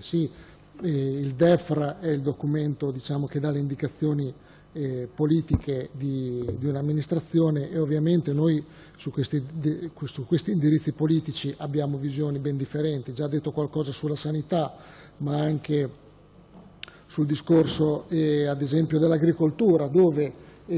Sì, il DEFRA è il documento, diciamo, che dà le indicazioni politiche di un'amministrazione, e ovviamente noi su questi indirizzi politici abbiamo visioni ben differenti. Già detto qualcosa sulla sanità, ma anche sul discorso ad esempio dell'agricoltura, dove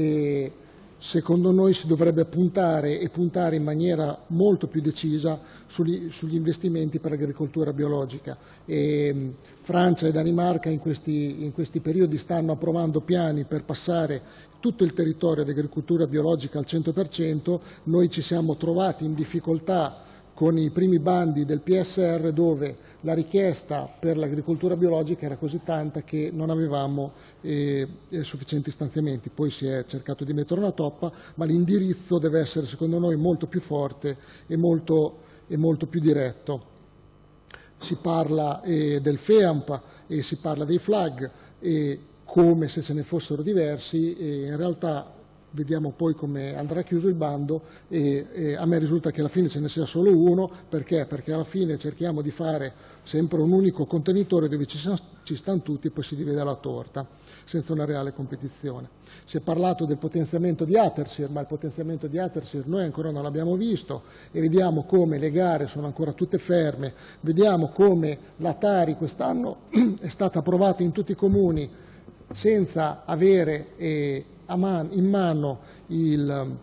secondo noi si dovrebbe puntare in maniera molto più decisa sugli investimenti per l'agricoltura biologica. Francia e Danimarca in questi periodi stanno approvando piani per passare tutto il territorio ad agricoltura biologica al 100%. Noi ci siamo trovati in difficoltà con i primi bandi del PSR, dove la richiesta per l'agricoltura biologica era così tanta che non avevamo sufficienti stanziamenti. Poi si è cercato di mettere una toppa, ma l'indirizzo deve essere, secondo noi, molto più forte e molto più diretto. Si parla del FEAMP e si parla dei FLAG come se ce ne fossero diversi, e in realtà vediamo poi come andrà chiuso il bando, e a me risulta che alla fine ce ne sia solo uno. Perché? Perché alla fine cerchiamo di fare sempre un unico contenitore dove ci stanno tutti, e poi si divide la torta senza una reale competizione. Si è parlato del potenziamento di Atersir, ma il potenziamento di Atersir noi ancora non l'abbiamo visto, e vediamo come le gare sono ancora tutte ferme, vediamo come la Tari quest'anno è stata approvata in tutti i comuni senza avere in mano i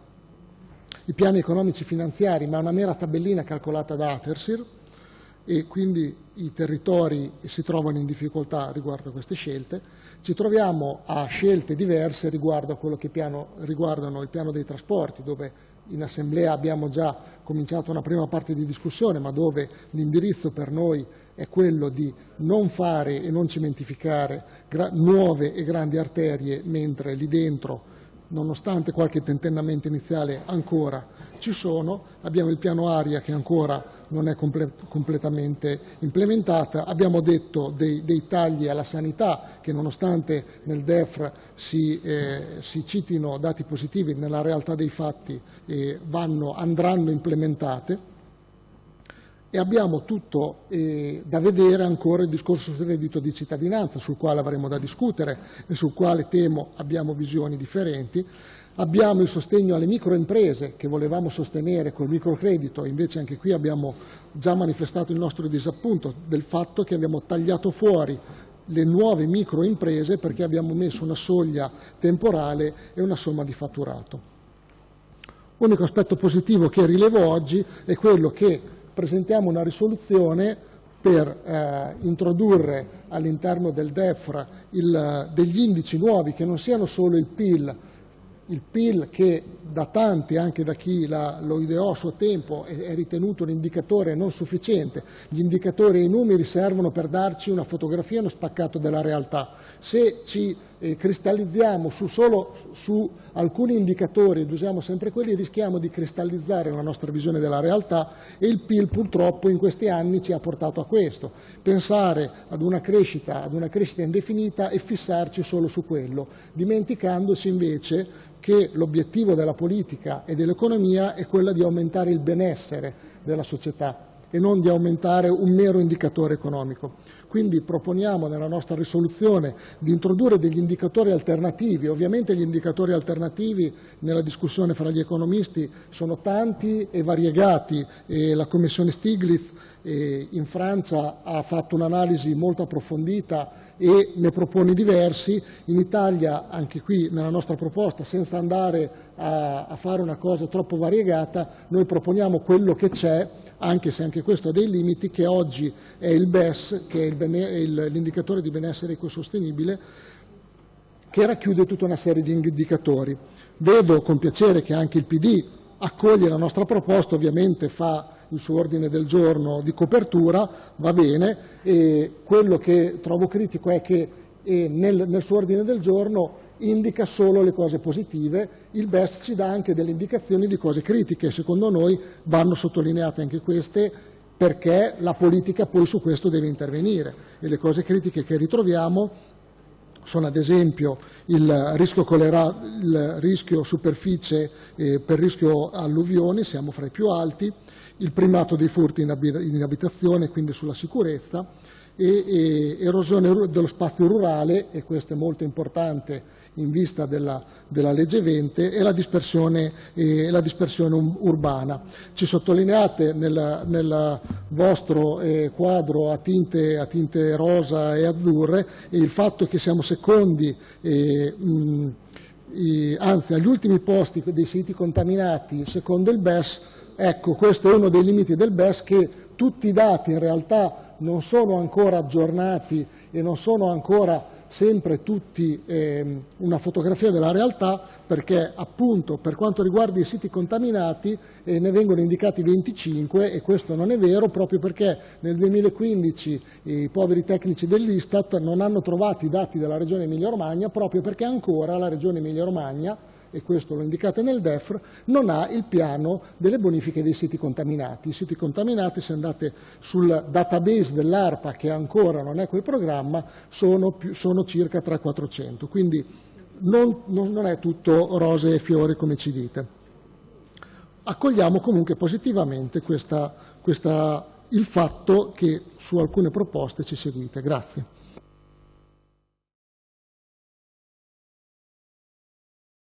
piani economici finanziari, ma una mera tabellina calcolata da Atersir, e quindi i territori si trovano in difficoltà riguardo a queste scelte. Ci troviamo a scelte diverse riguardo a quello che riguardano il piano dei trasporti, dove in Assemblea abbiamo già cominciato una prima parte di discussione, ma dove l'indirizzo per noi è quello di non fare e non cementificare nuove e grandi arterie, mentre lì dentro, nonostante qualche tentennamento iniziale, ancora ci sono. Abbiamo il piano aria che ancora non è completamente implementata. Abbiamo detto dei tagli alla sanità che, nonostante nel DEFRA si citino dati positivi, nella realtà dei fatti andranno implementate. E abbiamo tutto da vedere ancora il discorso sul reddito di cittadinanza, sul quale avremo da discutere e sul quale, temo, abbiamo visioni differenti. Abbiamo il sostegno alle microimprese che volevamo sostenere col microcredito, invece anche qui abbiamo già manifestato il nostro disappunto del fatto che abbiamo tagliato fuori le nuove microimprese perché abbiamo messo una soglia temporale e una somma di fatturato. L'unico aspetto positivo che rilevo oggi è quello che presentiamo una risoluzione per introdurre all'interno del DEFRA degli indici nuovi che non siano solo il PIL che da tanti, anche da chi lo ideò a suo tempo, è ritenuto un indicatore non sufficiente. Gli indicatori e i numeri servono per darci una fotografia, uno spaccato della realtà. Se ci cristallizziamo solo su alcuni indicatori ed usiamo sempre quelli, rischiamo di cristallizzare la nostra visione della realtà, e il PIL purtroppo in questi anni ci ha portato a questo: pensare ad una crescita indefinita e fissarci solo su quello, dimenticandosi invece che l'obiettivo della politica e dell'economia è quello di aumentare il benessere della società e non di aumentare un mero indicatore economico. Quindi proponiamo nella nostra risoluzione di introdurre degli indicatori alternativi. Ovviamente gli indicatori alternativi nella discussione fra gli economisti sono tanti e variegati, e la Commissione Stiglitz in Francia ha fatto un'analisi molto approfondita e ne propone diversi. In Italia, anche qui nella nostra proposta, senza andare a fare una cosa troppo variegata, noi proponiamo quello che c'è, anche se anche questo ha dei limiti, che oggi è il BES, che è l'indicatore di benessere ecosostenibile, che racchiude tutta una serie di indicatori. Vedo con piacere che anche il PD accoglie la nostra proposta, ovviamente fa il suo ordine del giorno di copertura, va bene, e quello che trovo critico è che nel suo ordine del giorno indica solo le cose positive. Il BES ci dà anche delle indicazioni di cose critiche, secondo noi vanno sottolineate anche queste, perché la politica poi su questo deve intervenire, e le cose critiche che ritroviamo sono ad esempio il rischio superficie per rischio alluvioni, siamo fra i più alti, il primato dei furti in abitazione, quindi sulla sicurezza, e erosione dello spazio rurale, e questo è molto importante in vista della legge Vente, e la dispersione urbana. Ci sottolineate nel vostro quadro a tinte rosa e azzurre il fatto che siamo secondi, anzi agli ultimi posti dei siti contaminati secondo il BES. Ecco, questo è uno dei limiti del BES, che tutti i dati in realtà non sono ancora aggiornati e non sono ancora sempre tutti una fotografia della realtà, perché appunto per quanto riguarda i siti contaminati ne vengono indicati 25, e questo non è vero, proprio perché nel 2015 i poveri tecnici dell'Istat non hanno trovato i dati della Regione Emilia-Romagna, proprio perché ancora la Regione Emilia-Romagna, e questo lo indicate nel DEF, non ha il piano delle bonifiche dei siti contaminati. I siti contaminati, se andate sul database dell'ARPA, che ancora non è quel programma, sono circa 300-400, quindi non è tutto rose e fiori come ci dite. Accogliamo comunque positivamente il fatto che su alcune proposte ci seguite. Grazie.